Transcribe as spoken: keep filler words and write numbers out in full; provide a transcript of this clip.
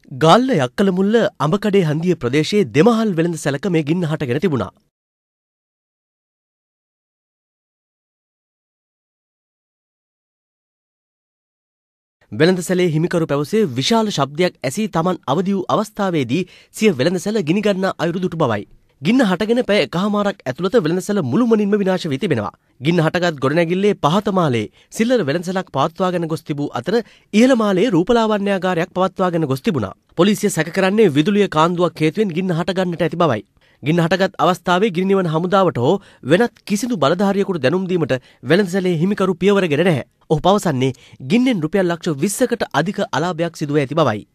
ගාල්ල යක්කලමුල්ල අඹකඩේ හන්දිය ප්‍රදේශයේ දෙමහල් වෙළඳ සැලක මේ ගින්න හටගෙන තිබුණා. වෙළඳ සැලේ හිමිකරු පැවසේ විශාල ශබ්දයක් ඇසී Taman අවදි වූ අවස්ථාවේදී සිය වෙළඳ සැල ගිනි ගන්නා අයුරු දුටු බවයි. ගින්න හටගෙන පැය එකහමාරක් ඇතුළත වෙළඳ සැල මුළුමනින්ම විනාශ වී තිබෙනවා. ගින්න හටගත් ගොඩනැගිල්ලේ පහත මාලේ සිල්ලර වෙළඳ සැලක් පවත්වාගෙන ගොස් තිබූ අතර ඉහළ මාලේ රූපලාවන්‍යාගාරයක් පවත්වාගෙන ගොස් තිබුණා. පොලිසිය සැක කරන්නේ විදුලිය කාන්දුවක් හේතුවෙන් ගින්න හටගන්නට ඇති බවයි. ගින්න හටගත් අවස්ථාවේ ගිනි නිවන හමුදාවට හෝ වෙනත් කිසිදු බලධාරියෙකුට දැනුම් දීමට වෙළඳ සැලේ හිමිකරු පියවරගෙන නැහැ. ඔහු පවසන්නේ ගින්නෙන් රුපියල් ලක්ෂ විස්සකට අධික අලාභයක් සිදුව ඇති බවයි.